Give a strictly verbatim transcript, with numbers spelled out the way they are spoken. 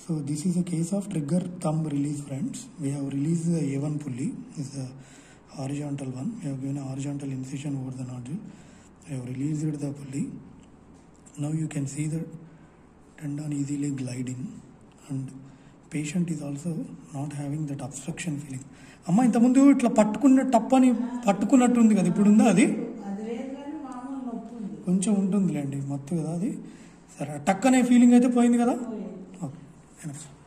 So this is a case of trigger thumb release, friends. We have released the A one pulley. This is a horizontal one. We have given a horizontal incision over the nodule. We have released the pulley. Now you can see the tendon easily gliding, and patient is also not having that obstruction feeling. అమ్మ ఇంతకుముందు ఇట్లా పట్టుకున్న టప్పని పట్టుకున్నట్టు ఉంది కదా, ఇప్పుడు ఉందా? అది కొంచెం ఉంటుందిలేండి, మొత్తం కదా అది. సరే, టక్ అనే ఫీలింగ్ అయితే పోయింది కదా. ఓకే.